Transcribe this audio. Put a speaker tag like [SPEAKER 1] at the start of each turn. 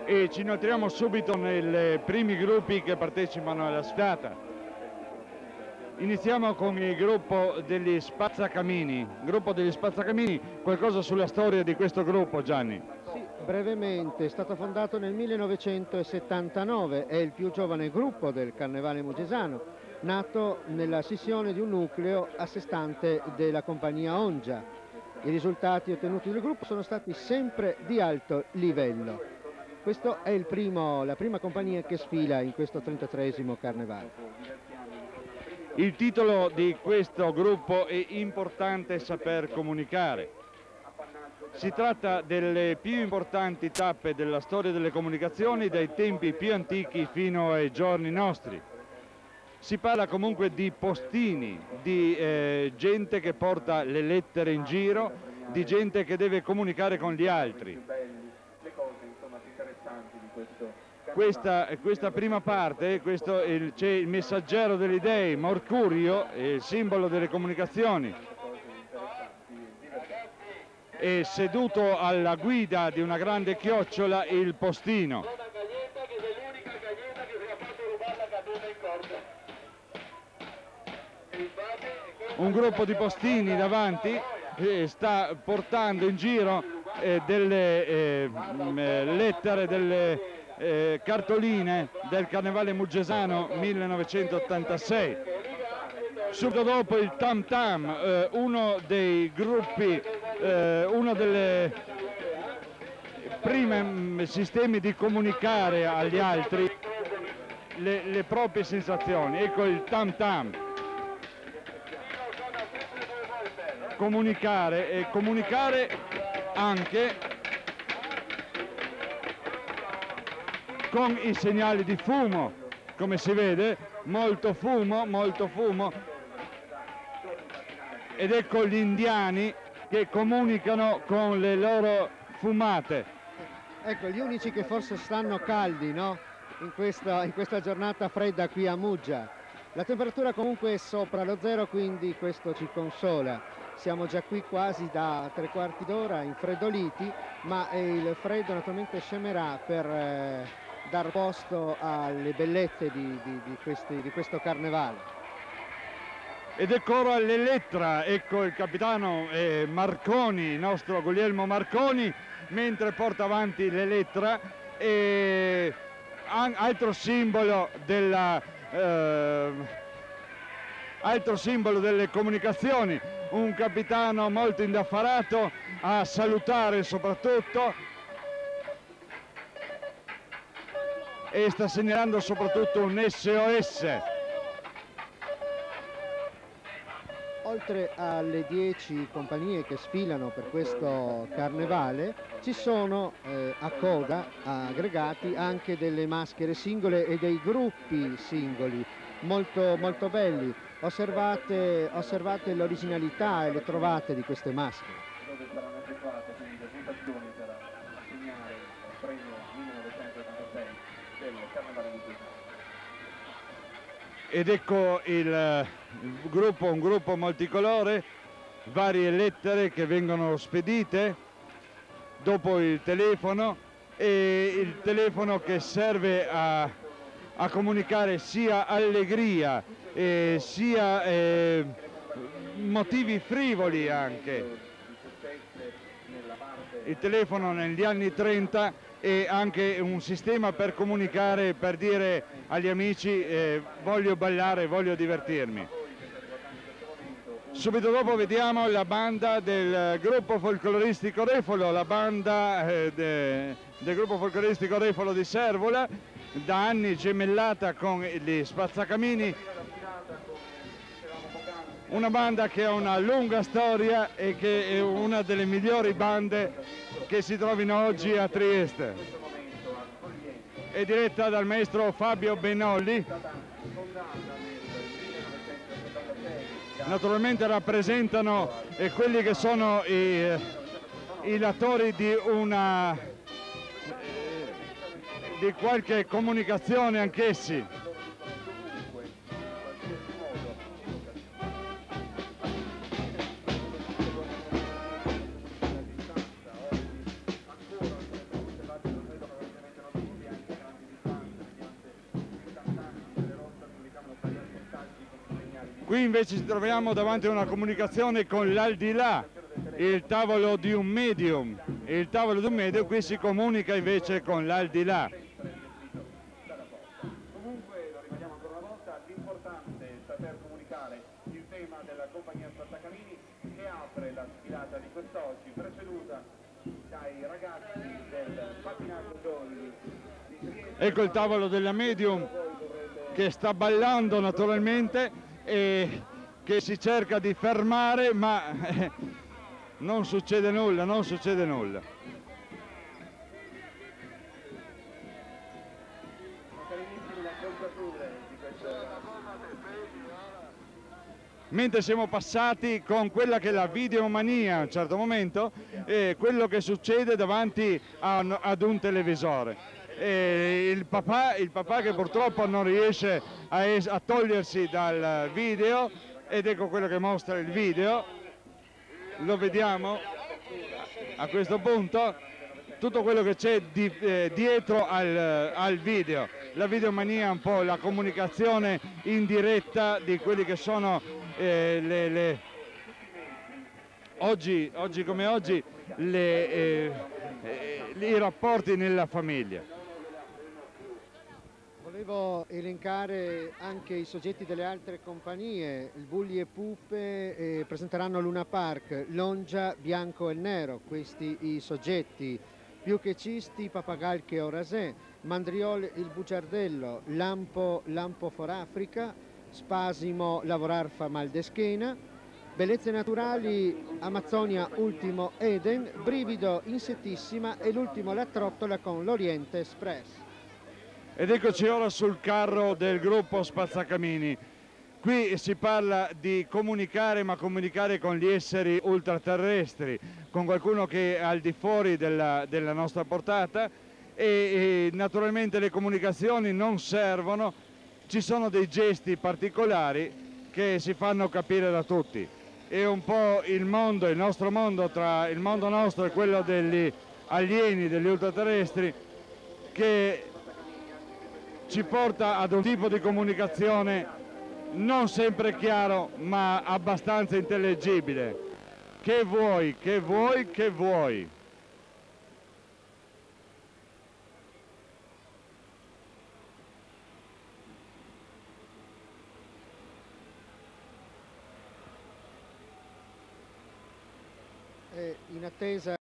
[SPEAKER 1] e ci inoltriamo subito nei primi gruppi che partecipano alla sfilata. Iniziamo con il gruppo degli Spazzacamini. Gruppo degli Spazzacamini, qualcosa sulla storia di questo gruppo, Gianni?
[SPEAKER 2] Sì, brevemente, è stato fondato nel 1979, è il più giovane gruppo del Carnevale Mugesano, nato nella scissione di un nucleo a sé stante della compagnia Ongia. I risultati ottenuti dal gruppo sono stati sempre di alto livello. Questo è la prima compagnia che sfila in questo 33esimo Carnevale.
[SPEAKER 1] Il titolo di questo gruppo è Importante saper comunicare. Si tratta delle più importanti tappe della storia delle comunicazioni dai tempi più antichi fino ai giorni nostri. Si parla comunque di postini, di gente che porta le lettere in giro, di gente che deve comunicare con gli altri. Questa prima parte, c'è il messaggero delle idee, Mercurio, il simbolo delle comunicazioni. E seduto alla guida di una grande chiocciola il postino. Un gruppo di postini davanti sta portando in giro delle lettere, delle cartoline del Carnevale Mugesano 1986. Subito dopo il Tam Tam, uno dei gruppi, uno delle prime sistemi di comunicare agli altri le proprie sensazioni. Ecco il Tam Tam. Comunicare e comunicare anche con i segnali di fumo, come si vede, molto fumo, ed ecco gli indiani che comunicano con le loro fumate.
[SPEAKER 2] Ecco, gli unici che forse stanno caldi, no? In questa giornata fredda qui a Muggia. La temperatura comunque è sopra lo zero, quindi questo ci consola. Siamo già qui quasi da 3/4 d'ora infreddoliti, ma il freddo naturalmente scemerà per dar posto alle bellezze di questo carnevale.
[SPEAKER 1] Ed ecco ora l'Elettra, ecco il capitano Marconi, il nostro Guglielmo Marconi, mentre porta avanti l'Elettra, e altro simbolo delle comunicazioni, un capitano molto indaffarato a salutare soprattutto, e sta segnalando soprattutto un SOS.
[SPEAKER 2] Oltre alle 10 compagnie che sfilano per questo carnevale, ci sono a coda, aggregati, anche delle maschere singole e dei gruppi singoli, molto, molto belli. Osservate l'originalità e le trovate di queste maschere.
[SPEAKER 1] Ed ecco un gruppo multicolore, varie lettere che vengono spedite dopo il telefono, e il telefono che serve a comunicare sia allegria sia motivi frivoli anche. Il telefono negli anni 30 è anche un sistema per comunicare, per dire agli amici voglio ballare, voglio divertirmi. Subito dopo vediamo la banda del gruppo folcloristico Refolo, la banda del gruppo folcloristico Refolo di Servola, da anni gemellata con gli Spazzacamini, una banda che ha una lunga storia e che è una delle migliori bande che si trovino oggi a Trieste. È diretta dal maestro Fabio Benolli. Naturalmente rappresentano quelli che sono i latori di qualche comunicazione anch'essi. Qui invece ci troviamo davanti a una comunicazione con l'aldilà, il tavolo di un medium. Il tavolo di un medium qui si comunica invece con l'aldilà.
[SPEAKER 3] Comunque, lo ripetiamo ancora una volta, l'importante è saper comunicare il tema della compagnia Spazzacamini che apre la sfilata di quest'oggi, preceduta dai ragazzi del pattinaggio Dolly.
[SPEAKER 1] Ecco il tavolo della medium che sta ballando naturalmente e che si cerca di fermare, ma non succede nulla, non succede nulla. Mentre siamo passati con quella che è la videomania a un certo momento, quello che succede davanti ad un televisore. Il papà che purtroppo non riesce a togliersi dal video, ed ecco quello che mostra il video, lo vediamo a questo punto, tutto quello che c'è dietro al video. La videomania è un po' la comunicazione in diretta di quelli che sono oggi come oggi i rapporti nella famiglia.
[SPEAKER 2] Volevo elencare anche i soggetti delle altre compagnie. Il Bulli e Pupe presenteranno Luna Park, Longia, Bianco e Nero, questi i soggetti. Più che Cisti, Papagalche e Orasè, Mandriol il Bugiardello, Lampo for Africa, Spasimo Lavorar fa mal de schiena, Bellezze naturali Amazzonia ultimo Eden, Brivido Insettissima e l'ultimo La Trottola con l'Oriente Express.
[SPEAKER 1] Ed eccoci ora sul carro del gruppo Spazzacamini. Qui si parla di comunicare, ma comunicare con gli esseri ultraterrestri, con qualcuno che è al di fuori della nostra portata e naturalmente le comunicazioni non servono, ci sono dei gesti particolari che si fanno capire da tutti. È un po' il mondo, il nostro mondo, tra il mondo nostro e quello degli alieni, degli ultraterrestri, che ci porta ad un tipo di comunicazione non sempre chiaro, ma abbastanza intellegibile. Che vuoi, che vuoi, che vuoi?
[SPEAKER 2] In attesa